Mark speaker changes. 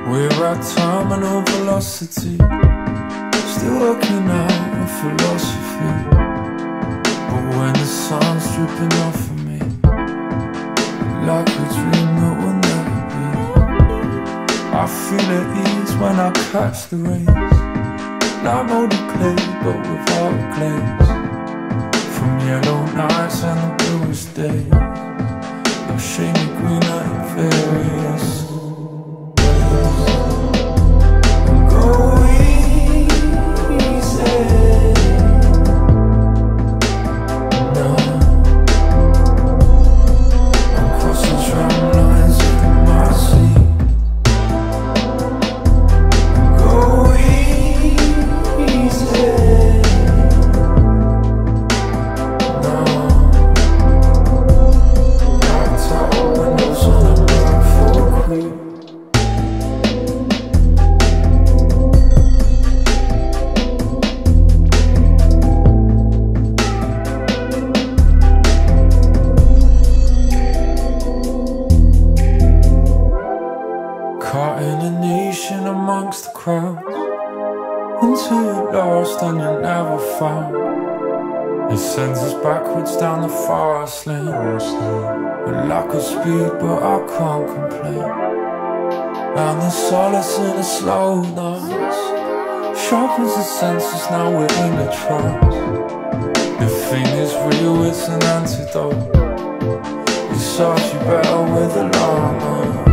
Speaker 1: We're at terminal velocity, still working out a philosophy. But when the sun's dripping off of me, like a dream that will never be, I feel at ease when I catch the rays, like molded clay but without glaze. From yellow nights and the bluest days, they'll shade me greener in various caught in a nation amongst the crowds, until you're lost and you're never found. It sends us backwards down the fast lane, with lack of speed but I can't complain. And the solace in a slow dance sharpens the senses, now we're in a trance. The thing is real, it's an antidote. It serves you better with alarm.